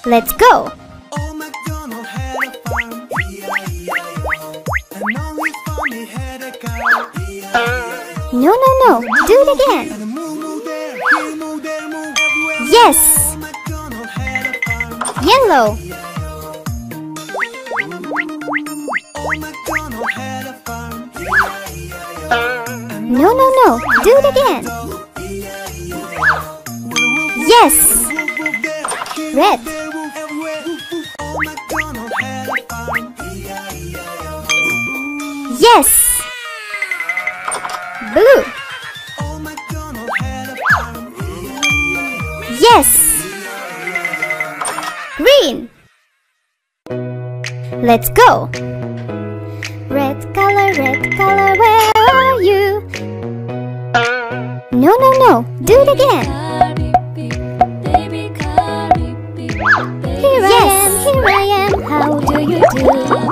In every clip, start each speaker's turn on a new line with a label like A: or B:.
A: Let's go!
B: Old MacDonald had a farm, E-I-E-I-O. And on his farm he had a cow, E-I-E-I-O.
A: No, do it again!
B: And a moo moo there, here moo there moo, everywhere.
A: Yes!
B: Old MacDonald had a farm,
A: Yellow!
B: Old MacDonald had a farm, E-I-E-I-O. And
A: No, do it again!
B: E-I-E-I-O.
A: Yes!
B: Woof woof there, here
A: Red.
B: woof there woof, everywhere. Woof woof. Old MacDonald had a farm, E-I-E-I-O.
A: Yes! Blue!
B: Old MacDonald had a farm, E-I-E-I-O.
A: Yes! Green! Let's go! Red color, where are you? No, do it again! Here I am, how do you do?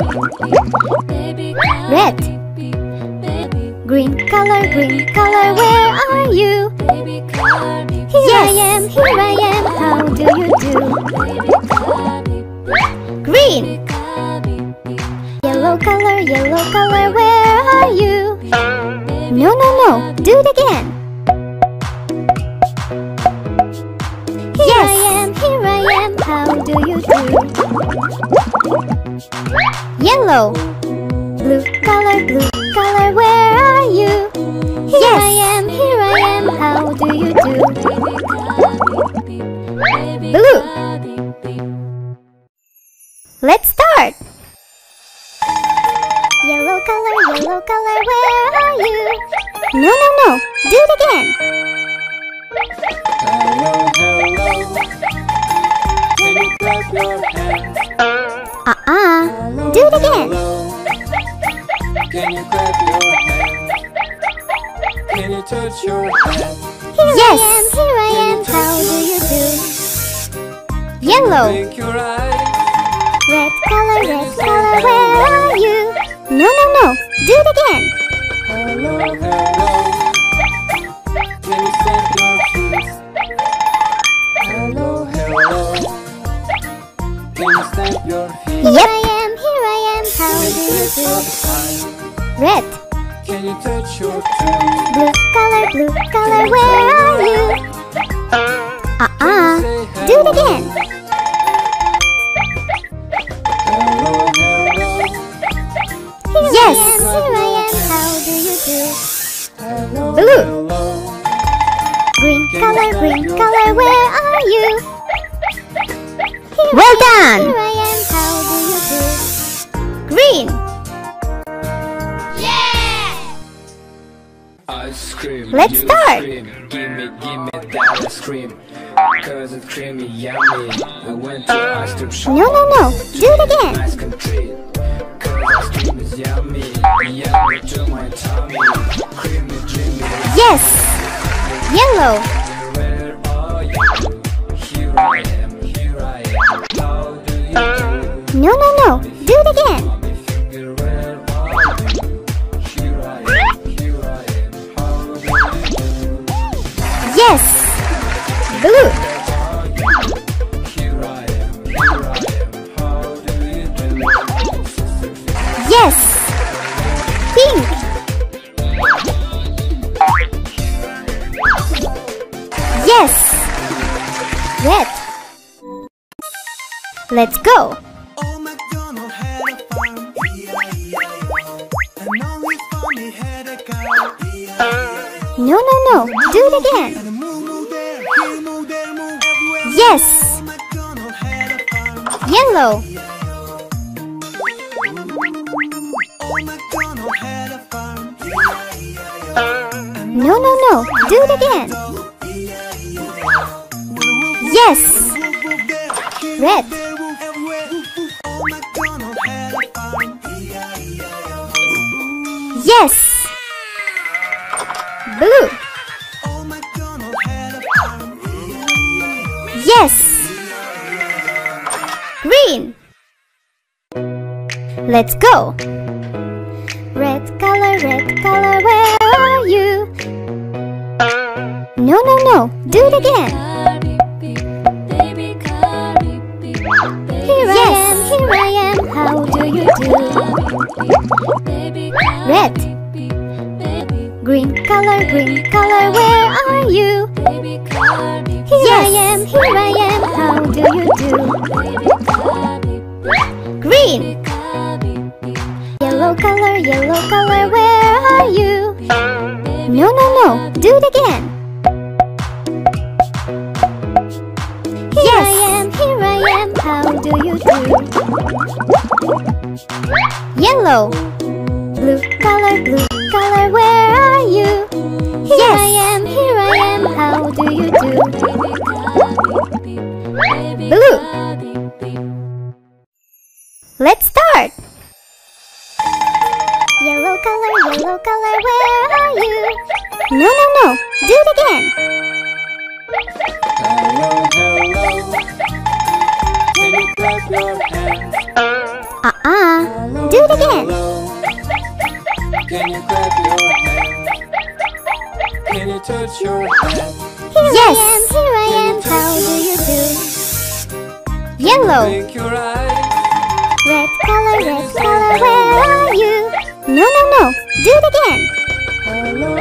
A: Red! Green color, where are you? Here I am, how do you do? Green! Yellow color, where are you? No, do it again! Here I am, how do you do? Yellow! Blue color, where are you? Here I am, how do you do? Blue! Let's start! Yellow color, where are you? No, do it again!
C: Hello, can you clap your hands?
A: Do it again!
C: Can you clap your hands? Can you touch your head?
A: Here I am, how do you do? Yellow!
C: Blink your eyes.
A: Red color, where are you? No, do it again!
C: Hello, can you stamp your feet? Hello, can you stamp your feet?
A: Yep! Here I am, how do you do? Red!
C: Can you touch your toes?
A: Blue color, where are you? Do it again!
C: Hello,
A: Yes! Here I am, how do you do?
C: hello,
A: Blue.
C: hello.
A: Green color, where are you? Well done! Here I am, how do you do? Green!
C: Ice cream.
A: Let's
C: you
A: start.
C: Scream. Give me that ice cream. Cause it's creamy, yummy. I went to ice cream shop.
A: No, do it again!
C: Ice cream treat. Cause ice cream is yummy. Yummy to my tummy. Creamy, dreamy.
A: Yes! Yellow!
C: Where are you? Here I am, how do you do?
A: No, do it again!
C: Mommy finger, where are you? Here I am, how do you do?
A: Yes! Blue!
C: Here I am, how do you do?
A: Yes! Pink! Yes! Red! Let's go!
B: Old MacDonald had a farm, E-I-E-I-O. And on his farm he had a cow, E-I-E-I-O.
A: No, do it again!
B: And a moo moo there, here moo there moo, everywhere.
A: Yes!
B: Old MacDonald had a farm,
A: Yellow!
B: Old MacDonald had a farm, E-I-E-I-O.
A: No, do it again!
B: E-I-E-I-O.
A: Yes!
B: Woof woof there, here
A: Red!
B: woof there woof, everywhere. Woof woof. Old MacDonald had a farm, E-I-E-I-O.
A: Yes! Blue!
B: Old MacDonald had a farm, E-I-E-I-O.
A: Yes! Green! Let's go! Red color, where are you? No, do it again! Red. Green color, where are you? Here I am, how do you do? Green. Yellow color, where are you? No, do it again. Here I am, how do you do? Yellow. Blue color, where are you? Here I am, how do you do? Blue. Let's start. Yellow color, where are you? No, do it again.
C: Hello, can you clap your hands?
A: Do it again.
C: Can you clap your hands? Can you touch your head?
A: Here I am, how do you do? Yellow.
C: Blink your eyes.
A: Red color, where are you? No, do it again.
C: Hello,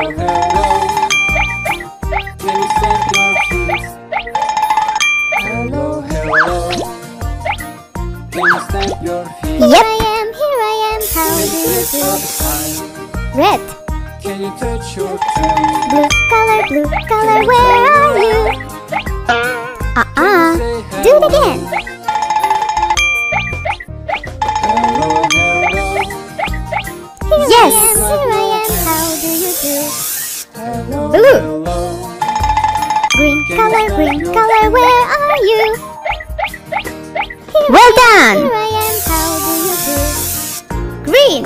C: can you stamp your feet? Hello, can you stamp your feet?
A: Yep. Here I am, how do you do? Red.
C: Can you touch your toes?
A: Blue color, where are you? Do it again.
C: Hello,
A: Yes. Here I am, how do you do?
C: hello,
A: Blue.
C: hello.
A: Green color, where are you? Well done. Here I am, how do you do? Green.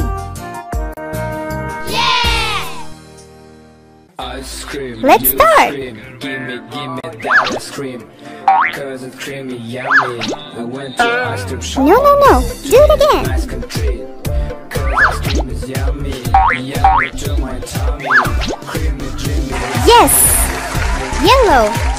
C: Ice cream.
A: Let's
C: you
A: start.
C: Scream. Give me that ice cream. Cause it's creamy, yummy. I went to ice cream shop.
A: No, do it again.
C: Ice cream treat. Cause ice cream is yummy. Yummy to my tummy. Creamy, dreamy.
A: Yes. Yellow.